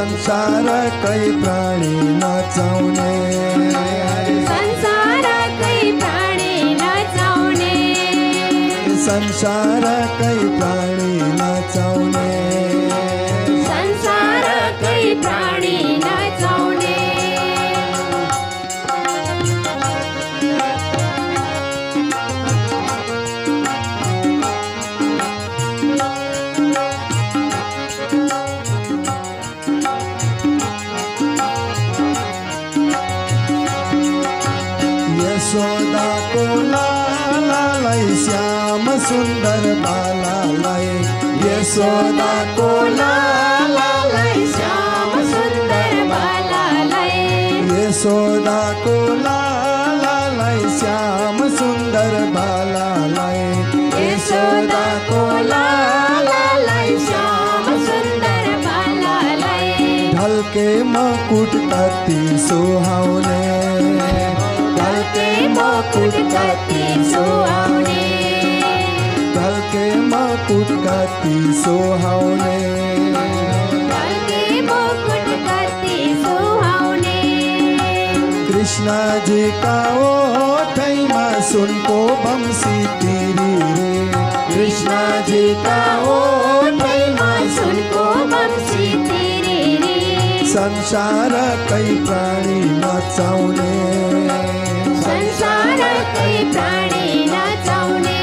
संसारकै प्राणी नचाउने संसारकै प्राणी नचाउने संसारकै प्राणी नचाउने संसारकै प्राणी नचाउने यशोदाको लालालाई श्याम सुन्दर बालालाई यशोदाको लालालाई श्याम सुन्दर बालालाई यशोदाको लालालाई श्याम सुन्दर बालालाई यशोदाको लालालाई श्याम सुन्दर बालालाई ढल्के मुकुट कति सुहाउने ढल्के मुकुट कति सुहाउने ढल्के मुकुट कति सुहाउने ढल्के मुकुट कति सुहाउने कृष्ण जी का ओठैमा सुनको बंसी तिरी रे कृष्ण जी का ओठैमा सुनको बंसी तिरी रे संसारकै प्राणी नचाउने संसारकै प्राणी नचाउने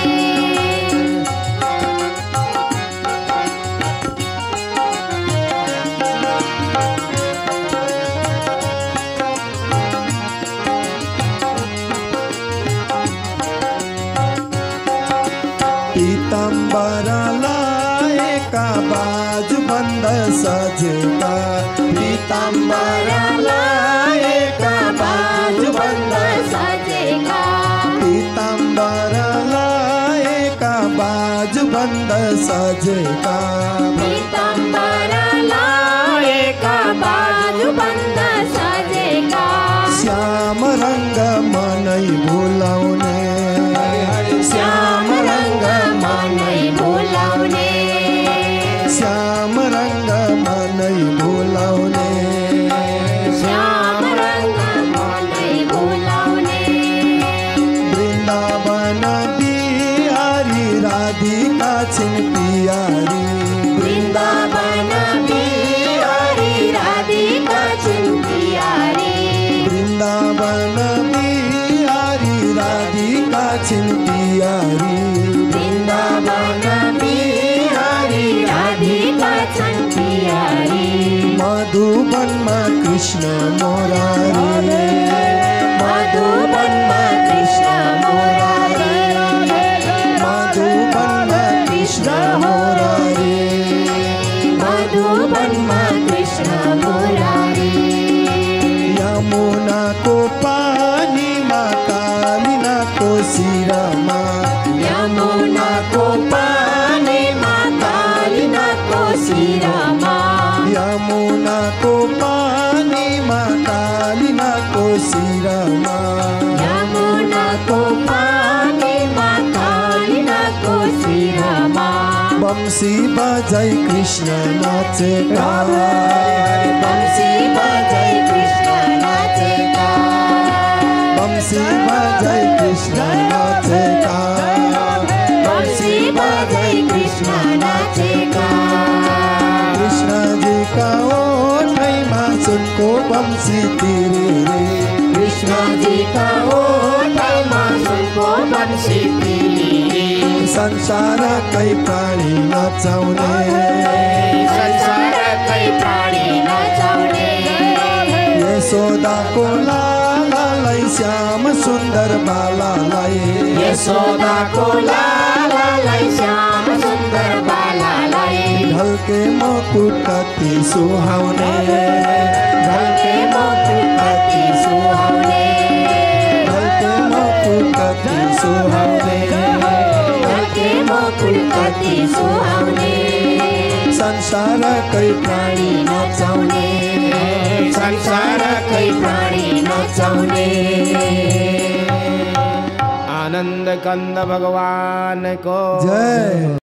पीताम्बर लाएका बाजुबन्द सजेका पीताम्बर लाएका बाजुबन्द सजेका पीताम्बर लाएका बाजुबन्द सजेका पीताम्बर लाएका बाजुबन्द सजेका श्याम रंग मनै भुलाउने श्याम रंग मनै भुलाउने श्याम रंग मनै भुलाउने श्याम रंग मनै भुलाउने वृन्दावन बिहारी राधिका छिन् पियारी वृन्दावन बिहारी राधिका छिन् पियारी वृन्दावन बिहारी राधिका छिन् पियारी वृन्दावन बिहारी राधिका छिन् पियारी मधुवनमा कृष्ण मुरारी मधुवनमा कृष्ण मुरारी मधुवनमा कृष्ण मुरारी मधुवनमा कृष्ण मुरारी यमुनाको पानीमा कालिनाको शिरमा यमुनाको पानीमा कालिनाको शिरमा यमुनाको पानीमा कालिनाको शिरमा यमुनाको पानीमा कालिनाको शिरमा बंसी बजाई कृष्ण नाचेका बंसी बजाई कृष्ण नाचेका बंसी बजाई कृष्ण नाचेका बंसी बजाई कृष्ण नाचेका कृष्ण जी का ओठैमा सुनको बंसी तिरी रे कृष्ण जी का ओठैमा सुनको बंसी तिरी रे संसारकै प्राणी नचाउने संसारकै प्राणी नचाउने यशोदाको लालालाई श्याम सुन्दर बालालाई यशोदाको लालालाई श्याम सुन्दर बालालाई ढल्के मुकुट कति सुहाउने ढल्के मुकुट कति सुहाउने ढल्के मुकुट कति सुहाउने ढल्के मुकुट कति सुहाउने संसारकै प्राणी नचाउने संसारकै प्राणी नचाउने आनंद कंद भगवान को जय।